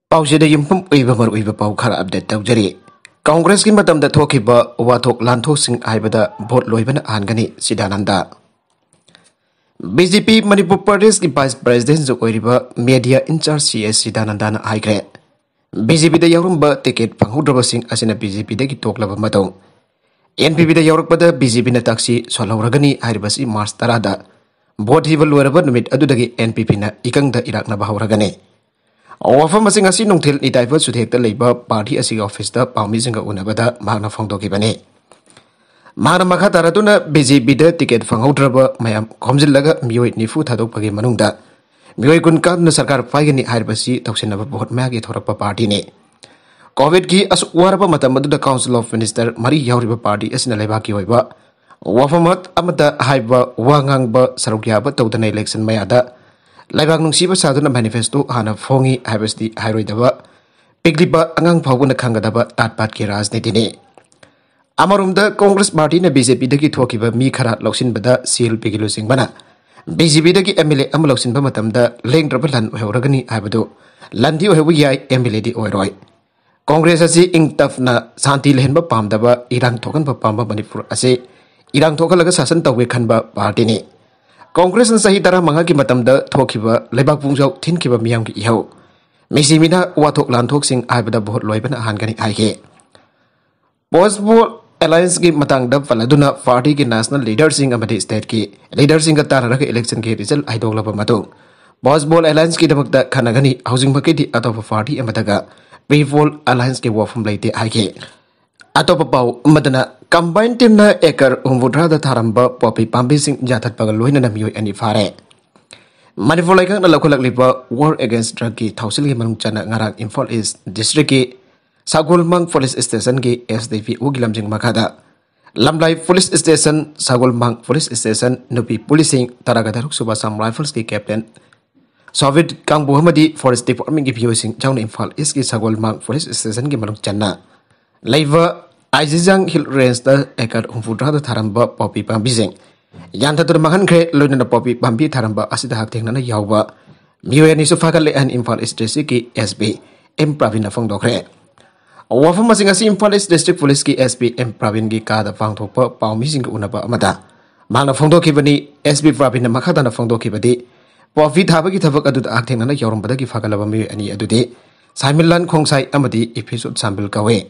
पाउसेदा युम्फम उइबा मर उइबा पाउ खरा अपडेट तौजरी कांग्रेस की मतम दा थोखिबा वाथोक लांथोसिंग आइबदा भोट लोइबना आनगनी सिदानंदा बीजेपी मणिपुर प्रदेश की वाइस प्रेसिडेंट जो ओइरिबा मीडिया इंचार्ज सीएस सिदानंदा ना आइग्रे बीजेपी दा यौरंबा टिकट फंगहुद्रबसिंग असिना बीजेपी दगी तोकलबा मतौ एनपीपी दा यौरकपदा बीजेपी ना ताक्सी सोलौरगनी आइरिबसी मार्च 10 दा भोट हिबा लोइरबा नुमित अदुदगी एनपीपी ना इकंगदा इराकना बहौरगनी वफम नोंथेल निटाइब सुथेक पार्टी ऑफिस पामी उनबद मांगना फोंदोबने मखा तारदुना बीजेपी टिकेट फंगौद्रब मैम खोमजिल्लग मियोय निफु थादोकपगी मनुंगदा मियोय कुन कादुना सरकार पाइगनी हाइरबसी तौसिनब भोट मैगी थोरप पार्टी ने कोविड की असुवारब मतम मदुदा काउंसिल ऑफ मिनिस्टर मरी यावरिब पार्टी असिना लेबाकी होइबा वफमत अमदा हाइब वांगांगब सरुक्याब तौदना इलेक्शन मयादा लाइबाग नुंसीब सादुना मैनिफेस्टो हाना फोंगी हाइबसदी हाइरोइदबा पिगलिबा अंगांग फावबुना खंगदबा ताटपाट की राजनीति ने अमरुमदा कांग्रेस पार्टी ने बीजेपी दगी थोकिबा मी खरा लौसिनबदा सील पिगिलु सिंगबना बीजेपी दगी एमएलए अम लौसिनबा मतमदा लेंग्रब लन होरगनी हाइबदो लंदी होबु याय एमएलए दी ओइरोय कांग्रेस असी इंगतफना शांति लेहनबा पामदबा इरांग थोकनबा पामबा मणिपुर असे इरांग थोकलगा शासन तौवे खनबा पार्टी ने कांग्रेस सही तरह मंगा की मतमदा थोखिबा लेबाक पुंजाव थिनखिबा मियाम की इहौ मिसिमिना वाथोक लांथोकसिंग आइबदा भोट लोइबना हानगनी आइगे पोस्टबोल अलायंस की मतंगदा फलदुना पार्टी की नेशनल लीडरसिंग अमदी स्टेट की लीडरसिंग ताररग इलेक्शन के रिजल्ट आइदोगलब मतु पोस्टबोल अलायंस की दमकदा खनगनी हाउसिंग मकेदी अतोप पार्टी अमदगा पीपल अलायंस के वफम लेते आइगे अतोप पाउ मदना कंबाइन टीम ना एकर हुमबुद्रा थारंब पॉपी पाम्बी सिंह जाथतपग लोइना मियोय अनि फारे मणिपुर लाइकांग लखोलकलिबा वॉर अगेंस्ट ड्रग की थाउसिल की मनुंग चना ngarang इंफॉल ईस्ट डिस्ट्रिक्ट की सागोलमांग पुलिस स्टेशन की एसडीपी उगिलमजिंग मखादा Lamlai police station Sagolmang police station नुपी पुलिसिंग तरागदरुक सुबा सम राइफल्स की कैप्टन सोविट कांगबो हमदी फॉरेस्ट डिपार्टमेंट की पियोसिंग जाउन इंफॉल ईस्ट की सागोलमांग पुलिस स्टेशन की मनुंग चना लाइवा आइजिजांग हिल रेंज द एकर हुमफुद्रा थारंब पॉपी पाम्बीजिंग यानथदुर मखनख्रे लोइना पॉपी पाम्बी थारंब असिदा हाक्थेंगना यावबा मियोयनी सुफागले एन इंफॉल ईस्ट डिस्ट्रिक्ट की एसपी एम प्रवीण फोंदोखरे वफम मसिंग असि इंफॉल ईस्ट डिस्ट्रिक्ट पुलिस की एसपी एम प्रवीण की कादा पांगथोप पाउमीसिंग उनबा अमदा मांगना फोंदोखिबनी एसपी प्रवीण मखादाना फोंदोखिबदी पॉपी थाबगी थबक अदुदा हाक्थेंगना यावरंबदगी फागलबा मियोयनी अदुदे साइमिलन खोंगसाई अमदी इफिसुद साम्बिल कवे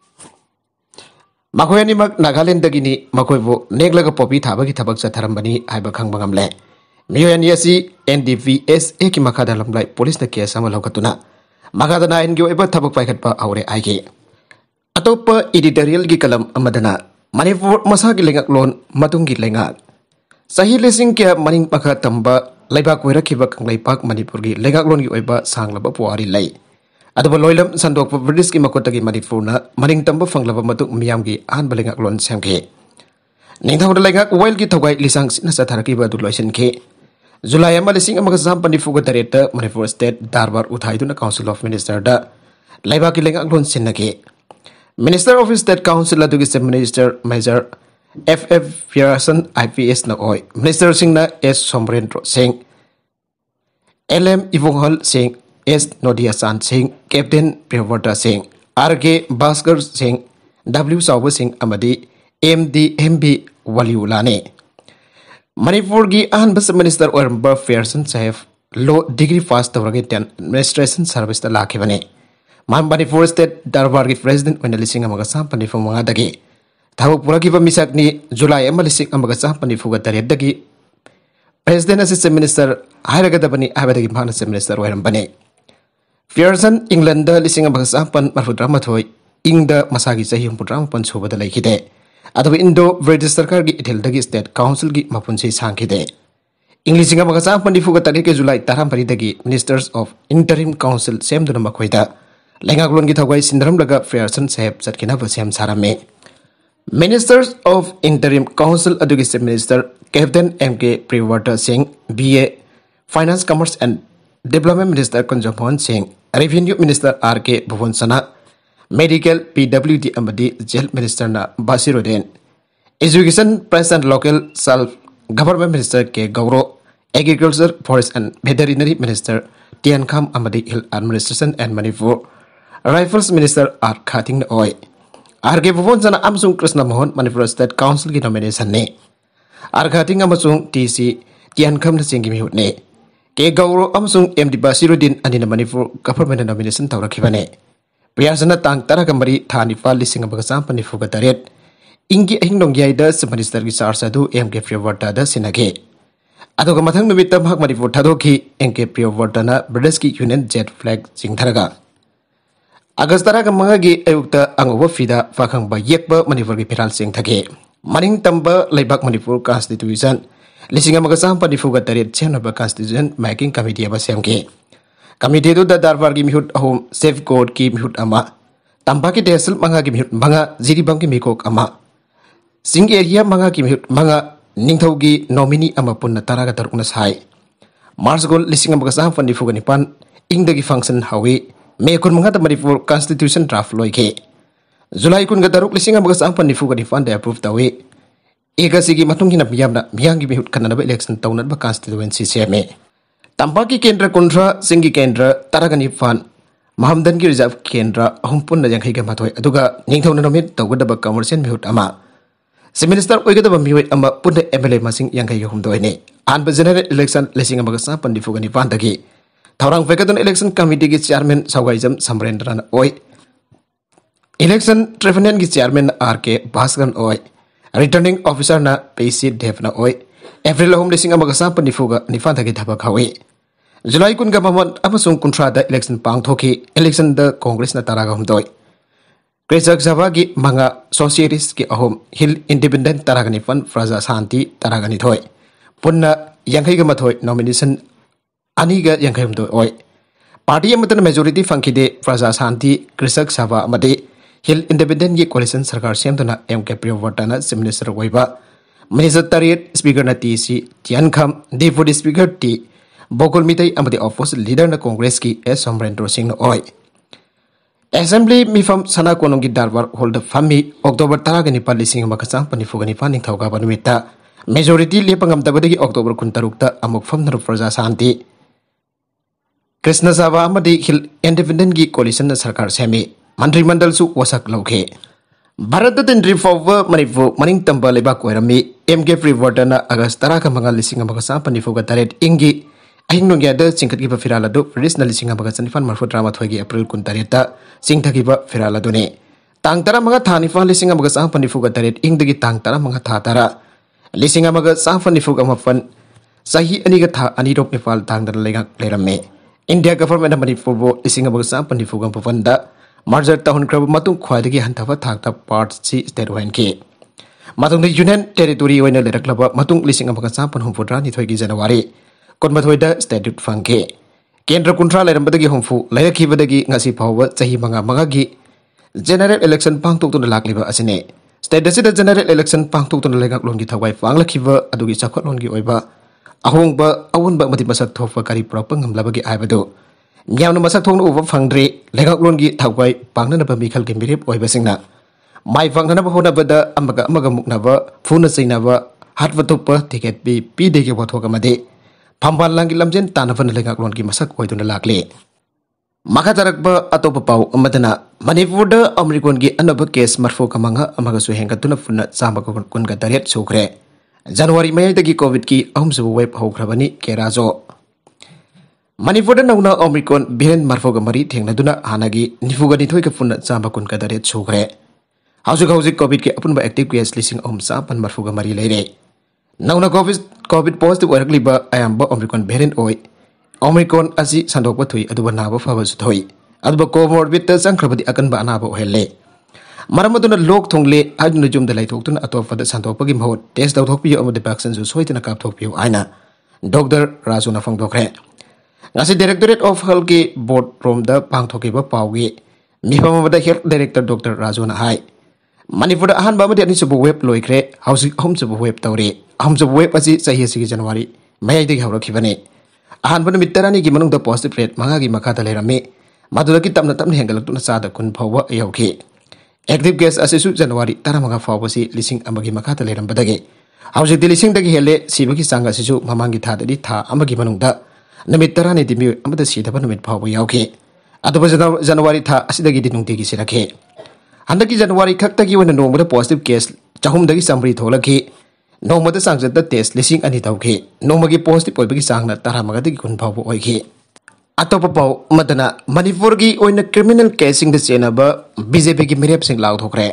मखोयनीमक नागालैंडगिनी मखोयबो नेगलग पॉपी थाबगी थबक चथरंबनी आइबा खंगबंगमले मियोयनी असि एनडीवीएसए की मखादा लमलाई पुलिस न केस अमा लौकतुना मखादा नाइन की ओइबा थबक पाइखतपा आउरे आइगे अतोप एडिटोरियल की कलम अमदना मणिपुर मसा की लेंगक लोन मतुंग की लेंगक सही लेसिंग के मनिंग पखा तंबा लेबाक वैरखिबा कंगलैपाक मणिपुर की लेंगक लोन की ओइबा सांगलबा पुआरी लै अदब लोइलम संदोक ब्रिटिश की मकोतगी मणिपुरना मनिंग तंब फंगलब मतु मियाम की आनब लेंगक लोन सेमखे निंथौद लेंगक वाइल की थौगाई लिसांग सिना सथरकीबा दु लोइसनखे जुलाई अमा लिसिंग अमग जाम पनिफुग तरेट मणिपुर स्टेट दरबार उथाइदुना काउंसिल ऑफ मिनिस्टर दा लेबाक की लेंगक लोन सिनखे मिनिस्टर ऑफ स्टेट काउंसिल अदुगी chief minister major F Pearson IPS न ओय minister Singh S Somarendra Singh LM इवोंगहल सिंह एस नोडिया Chand Singh captain Priyabrata Singh R K Bhaskar Singh W साउब सिंह अमदी M D M B Waliullah ने मणिपुर की अहम मिनिस्टर और Pearson sahib law degree pass तौरगे एडमिनिस्ट्रेशन सर्विस लाखिबने मणिपुर स्टेट दरबार की प्रेसिडेंट लिसिंग साम पनिफु मंगादगी थबक पुरकीब मिसकनी जुलाई लिसिंग साम पनिफुग तरेदगी प्रेसिडेंट चीफ मिनिस्टर हायरगदबनी आबदगी माना चीफ मिनिस्टर ओइरंबने पियर्सन इंग्लैंड लिसिंग सापन मरफुद्रा मथोय इंग मसागी चही हुमपुद्रा मपन सुबद लेखिदे अदब इंडो ब्रिटिश सरकार की इथेलदगी स्टेट काउंसिल की मपुनसी सांखिदे इंग्लिशिंग सापन निफुग तरीक July 13 ministers of interim council सेमदुना मखोयदा लेंगागलोन की थौगाई सिंदरमलगा पियर्सन साहेब चटकिनब सेम सारमे मिनिस्टर्स ऑफ इंटरिम काउंसिल अदुगी chief minister captain M K Priyabrata Singh BA finance commerce and development minister Kunjamohan Singh revenue minister R K Bhuvan Sana medical PWD अमदी जेल मिनिस्टर ना Bashiruddin education press and local self government minister K Gaurav Agriculture, Forest and Veterinary Minister Tian Kham amadi Hill Administration and Manipur Rifles Minister R Khating Oi RK Bhuvan Jana Amsung Krishna Mohan Manipur State Council ki nomination ne R Khating Amasung TC Tian Kham na singi mihut ne Ke Gauro Amsung MD Basiruddin anina Manipur government nomination tawrakhibane Priyasana tang tara kamari thani fal lising abagasam panifu gataret Ingi Hingnong Yaida Minister ki Sarsadu MK Priyavarta da Sinage Adoga Mathang Numitam Hak Manipur Tadoki MK Priyavartana British Union Jet Flag Singtharaga Agastara Kamagi Ayukta Angowa Fida Fakangba Yekba Manipur ki Piral Singh Thage Maning Tamba Laibak Manipur Constitution Lising Amagasam Panifu gataret Chenaba Constitution Making Committee Abasemke Committee to the Darbar ki mihut home safeguard ki mihut ama Tampa ki desel manga ki mihut manga Ziribang ki mikok ama Sing area manga ki mihut manga Ningthaugi nominee ama punna taraga tarukna sai Mars gol lising amagasam Panifu ganipan Ingdagi function hawi Mekun manga Manipur Constitution draft loike Julai kun gataruk lising amagasam Panifu ganifan de approve tawi Ega sigi matung hina miyamna miyangi mihut kanana election taunat ba constituency seme Tampa ki kendra kontra singi kendra taragani fan Mahamdan ki reserve kendra humpun na yang higa matoi aduga ningthau na nomit tawgada ba commercial mihut ama Si minister oigada ba miwait ama punna MLA masing yang higa humdoi ne an ba general election lesing amagasa pandifu gani fan dagi Thaurang Vekadon election committee ki chairman Sawgaijam Samrendran oi election tribunal ki chairman RK Bhaskaran oi returning officer na Pesi Devna oi April home lesing amagasa pandifu ga nifan dagi thabak hawi July kun government amasung kuntra da election pang thoki election da congress na taraga humdoi Kresak Java ki manga socialist ki ahom hill independent taragani fan fraza santi taragani thoi punna yangai ga mathoi nomination ani ga yangai humdoi oi party amatan majority fangkide fraza santi Kresak Java amade hill independent ki coalition sarkar semtuna MK Priyavartana minister oiba minister tariat speaker na TC Tian Kham deputy speaker T Bokol Mitai amadi opposition leader na Congress ki S. Somrendra Singh oi. Assembly mifam sana konong ki darbar hold fami October taragani palising makasang panifugani paning thauga banumita majority lepangam tabadagi October kuntarukta amuk fam naru fraza santi Krishna Sava amadi hil independent ki coalition na sarkar semi mandri mandal su wasak lauke Bharat den reform Manipur maning tamba leba koirami MK Priyavartana August taraka mangal lising makasang panifuga taret ingi Ahing nungyada singkat kiba firalado Fridis na lising abagatsan ifan marfo drama thoigi April kun tarita singta kiba firalado ne Tang tara mga thanifan lising abagatsan panifuga tarit ingdagi tang tara mga tara lising abagatsan panifuga mafan sahi aniga tha anirok nifal tang dara legak lerame India government na Manipur bo lising abagatsan panifuga pavanda marjar tahun krab matung khwaidagi hantawa thakta parts si state wen ke matung the union territory oina leraklaba matung lising abagatsan panhumpudra ni thoigi January Konmathoida statute fangke Kendra kuntra lerambadagi humfu lerakibadagi ngasi phawa chahi manga gi general election pangtok tun lakliba asine state dasida general election pangtok tun legak lon gi thawai fanglakhiba adugi chakhot lon gi oiba ahongba awunba mati masak thofa kari propa ngamlabagi aibado nyamna masak thongna uba fangdre legak lon gi thawai pangna ba mikhal gi mirip oiba singna mai fangna ba hona bada amaga muknaba phuna sainaba hatwa topa ticket bi dege bothoka made Pambal langgi lamjen tanafan legak lon ki masak oiduna lakle maka tarakba atopa pau amadana Manipur da Amerikon gi anaba case marfo kamanga amaga su hengatuna funna chamba kun ga tariat sukre January mayai dagi covid ki ahumsu web hokrabani kerazo Manipur da nauna Amerikon biren marfo ga mari thengnaduna hanagi nifuga ni thoi ka funna chamba kun ga tariat sukre haujuk covid ki apunba active case lising ahumsa pan marfo ga mari leire Nauna COVID positive oirakliba ayamba Omicron variant oi Omicron asi sandokba thui aduba naba faba su thoi aduba comorbid ta sangkrabadi akanba anaba ohelle maramaduna lok thongle aduna jumda laithoktuna atopfada sandokpagi mahot test dauthokpi amade vaccine su soitana kapthokpi aina Dr. Rajuna Fangdokre ngasi Directorate of Health ki board from the pangthokiba paugi mifamabada health director Dr. Rajuna hai Manipur ahan bama di anisabu web loikre housing home sabu web tawre home sabu web asi sahi sigi January mayai degi hawrakhibane ahan bana mittarani gi manung da positive rate manga gi makata lerame madura ki tamna hengalakuna sada kun phawa ayauke active case asi su January taramanga phawasi lising amagi makata lerambadage ꯍꯧꯖꯤꯛꯇꯤ ꯂꯤꯁꯤꯡꯗꯒꯤ ꯍꯦꯜꯂꯦ ꯁꯤꯕꯒꯤ ꯆꯥꯡ ꯑꯁꯤꯁꯨ ꯃꯃꯥꯡꯒꯤ ꯊꯥꯗꯗꯤ ꯊꯥ ꯑꯃꯒꯤ ꯃꯅꯨꯡꯗ ꯅꯨꯃꯤꯠ 12ꯗꯤ ꯃꯤꯑꯣꯏ ꯑꯃꯗ ꯁꯤꯗꯕ ꯅꯨꯃꯤꯠ ꯐꯥꯎꯕ ꯌꯥꯎꯈꯤ ꯑꯗꯨꯕꯨ ꯖꯅꯋꯥꯔꯤ ꯊꯥ ꯑꯁꯤꯗꯒꯤꯗꯤ ꯅꯨꯡꯇꯤꯒꯤ ꯁꯤꯔꯛꯈꯤ ꯍꯟꯗꯛꯀꯤ ꯖꯅꯋꯥꯔꯤ ꯈꯛꯇꯒꯤ ꯑꯣꯏꯅ ꯅꯣꯡꯃꯗ ꯄꯣꯖꯤꯇꯤꯚ ꯀꯦꯁ 100ꯗꯒꯤ 100 ꯊꯣꯛꯂꯛꯈꯤ ꯅꯣꯡꯃꯗ ꯆꯥꯡꯆꯠꯇ ꯇꯦꯁ 2,000 ꯇꯧꯈꯤ ꯅꯣꯡꯃꯒꯤ ꯄꯣꯖꯤꯇꯤꯚ ꯑꯣꯏꯕꯒꯤ ꯆꯥꯡꯅ 19ꯗꯒꯤ 20 ꯐꯥꯎꯕ ꯑꯣꯏꯈꯤ ꯑꯇꯣꯞꯄ ꯄꯥꯎ ꯑꯃꯗꯅ ꯃꯅꯤꯄꯨꯔꯒꯤ ꯑꯣꯏꯅ ꯀ꯭रिꯃꯤꯅꯦꯜ ꯀꯦꯁꯁꯤꯡꯗ ꯆꯦꯟꯅꯕ ꯕꯤꯖꯦꯄꯤꯒꯤ ꯃꯤꯔꯦꯞꯁꯤꯡ ꯂꯥꯎꯊꯣꯛꯈ꯭ꯔꯦ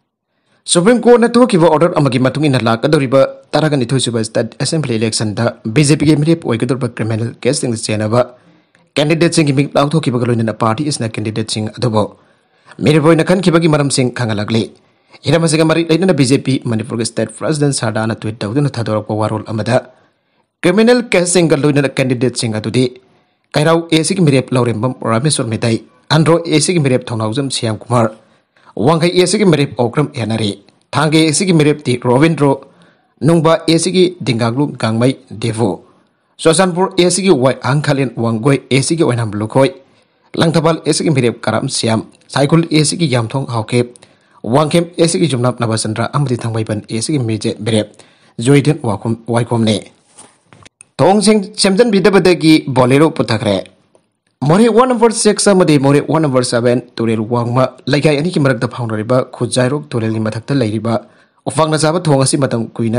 ꯁꯨꯄ꯭रीम कोर्ट थोकिब ऑर्डर अमगी मतुंग इन लाकदोरिबा 12 सुबा स्टेट असेंबली इलेक्शन दा बीजेपी के मिरेप ओइगदोरबा क्रिमिनल केस सिंग चेनबा कैंडिडेट सिंग मिंग लाउथोकिबा लोइना पार्टी इसना कैंडिडेट सिंग अदबो मिरेप ओइना खनखिबगी मरम सिंग खंगलगले हिरमसिगा मरि लेना बीजेपी मणिपुर के स्टेट प्रेसिडेंट साडाना ट्वीट तौदुना थादोरपा वारोल अमदा क्रिमिनल केस सिंग लोइना कैंडिडेट सिंग अदुदी कैराउ एसी की मिरेप लौरेंबम रामेश्वर मेदाई अंड्रो एसी की मिरेप थौनाउजम श्याम कुमार वांगई एसी की मिरेप ओक्रम एनरे थांगे एसी की मिरेप ती रोविंद्रो नुंगबा एसी की दिंगाग्लू गांगमई देवो सोसानपुर एसी की वाई आंखालिन वांगोई एसी की ओइनाम लुखोई लंगथबाल एसी की मिरेप करम श्याम साइकुल एसी की यामथोंग हाउकेप वांगखेम एसी की जुमनाप नबचंद्र अमदी थांगमईबन एसी की मेजे मिरेप जोइदन वाइकोमने थोंगसिंग सेमजन बिदबदगी बोलेरो पुथखरे मोरे 1 नंबर 6 अमदी मोरे 1 नंबर 7 तुरेल वांगमा लैगाई अनि की मरकदा फाउनरिबा खुजाइरोक तुरेल मथक्ता लैरिबा उफांगना जाबा थोंग असि मतम कुइना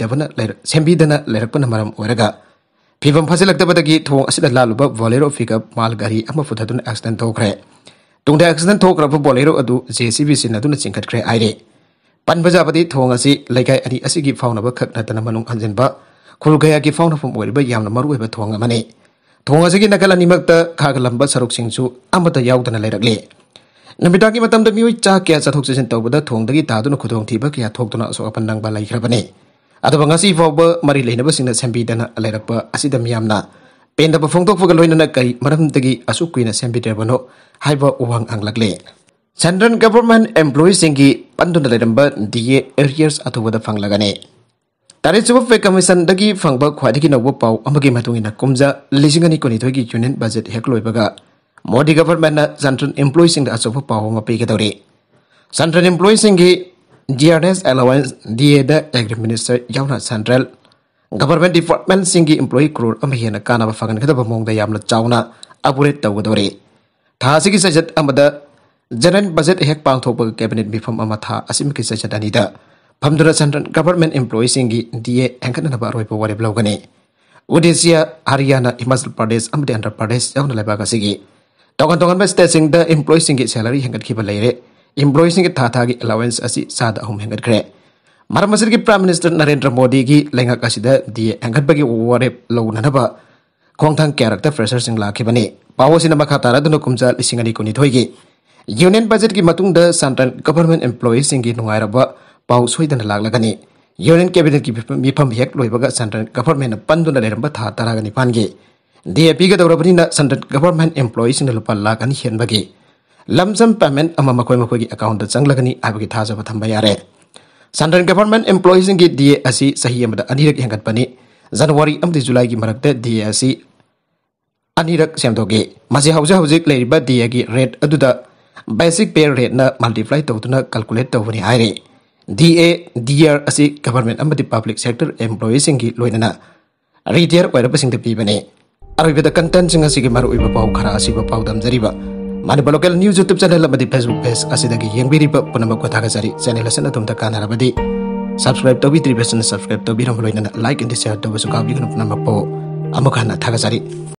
सेम्बीदना लैरकपन मरम ओरगा फिबम फसिलक्तबदगी थोंग असिदा लालुबा बोलेरो पिकअप माल गाड़ी अमा फुथदुन एक्सीडेंट थोखरे तुंगदा एक्सीडेंट थोखरबा बोलेरो अदु जेसीबी सिनदुन चिंखटखरे आइरे पनबजाबदी थोंग असि लैगाई अनि असिगी फाउनबा खकनतना मनुंग हंजनबा खुलगया की फाउनफम ओरिबा यामना मरुएबा थोंग अमने थोंग असि नकल अनिमक्ता खागलंबा सरुकसिंगसु अमता याउदना लैरकले नमिदागी मतमदा मियोय चा क्या चथोक चसिन तौबदा थोंगदगी तादुना खुदोंग थिबा क्या थोकदुना असो अपन नंगबा लैखरबने अदबा ngasi फावबा मरि लेनबा सिंगना सेम्बीदना लैरकपा असिदा मियामना पेंदबा फोंदोकफगा लोइनना करी मरमदगी असु कुइना सेम्बीदरबनो हाइबा उवांग आंगलगले सेंट्रल गवर्नमेंट एम्प्लॉई सिंगी पंदुना लैरंबा डीए एरियर्स अथुबदा फंगलगने तारिचुब पे कमीशन दगी फंगबा ख्वाइदगी नवबा पाउ अमगी मतुंगिना कुमजा लिसिंगनी कोनिथोगी यूनियन बजट हेकलोइबगा मोदी गवर्नमेंट सेंट्रल एम्प्लॉई सिंग अचोबा पाउ अमा पेगदौरे सेंट्रल एम्प्लॉई सिंगी जीआरएस अलाउंस डीए द एग्री मिनिस्टर यावना सेंट्रल गवर्नमेंट डिपार्टमेंट सिंगी एम्प्लॉई करोड़ अमा हेना कानाबा फगनगदबा मोंगदा यामला चावना अपग्रेड तौगदौरे थासिगी सजत अमदा जनरल बजट हेक पांगथोपगा कैबिनेट मिफम अमा था असिमकी सजत अनिदा फमदुना सेंट्रल गवर्नमेंट एम्प्लॉई सिंगी डीए एंकनबा अरोइबा वारेब लौगने ओडिशा हरियाणा हिमाचल प्रदेश अमदि आंध्र प्रदेश यावना लैबाग असिगी तोगन स्टेट सिंग द एम्प्लॉई सिंगी सैलरी हेंगतखिबा लैरे एम्प्लॉई सिंगी थाथागी अलाउंस असि सादा अहुम हेंगतखरे मरम असि प्राइम मिनिस्टर नरेंद्र मोदी की लेंगक असिदा डीए एंगतबगी वारेब लौननबा खोंगथांग कैरेक्टर फ्रेशर सिंग लाखिबने पावोसिना मखा तारादुना कुमजा लिसिंगनी कोनिथोइगी यूनियन बजट की मतुंगदा सेंट्रल गवर्नमेंट एम्प्लॉई सिंगी नुंगाइरबा पाउ सोइदना लागलगनी यूनियन कैबिनेट की मिफम हेक लोइबगा सेंट्रल गवर्नमेंट पंदुना लेरंबा था 19 गे डीएपी का दौरबनिना सेंट्रल गवर्नमेंट एम्प्लॉई सिंग लुपा लाख अनि हेनबगे लमसम पेमेंट अमा मखोई अकाउंट चंगलगनी आबगी थाजबा थंबा यारे सेंट्रल गवर्नमेंट एम्प्लॉई सिंग की डीए असि सही अमदा अनिरक हेंगतपनी जनवरी अमदि जुलाई की मरकते डीए असि अनिरक सेमदोगे मजे हौजिक लेरिबा डीए की रेट अदुदा बेसिक पे रेट ना मल्टीप्लाई तौदुना कैलकुलेट तौबनी हाइरे डीए डीआर असि गवर्नमेंट अमदि पब्लिक सेक्टर एम्प्लॉई सिंग की लोइनना रिटायर ओइरबसिंग पीबने अरोइबदा कंटेंट सिंग असिगी मरुइबा पाउ खरा असिबा पाउ दमजरिबा मानिबा लोकल न्यूज यूट्यूब चैनल अमदि फेसबुक पेज असिदगी येंबिरिबा पुनमक थागजरी चैनल असन तुमता कानारबदि सब्सक्राइब तौबिद्रिबसन सब्सक्राइब तौबिरम लोइनना लाइक एंड शेयर तौबसु काबिगन पुनमक पो अमुखाना थागजरी।